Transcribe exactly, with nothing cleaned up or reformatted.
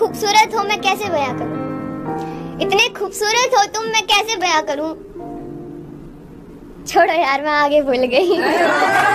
खूबसूरत हो मैं कैसे बयां करूं, इतने खूबसूरत हो तुम मैं कैसे बयां करूं। छोड़ो यार मैं आगे भूल गई।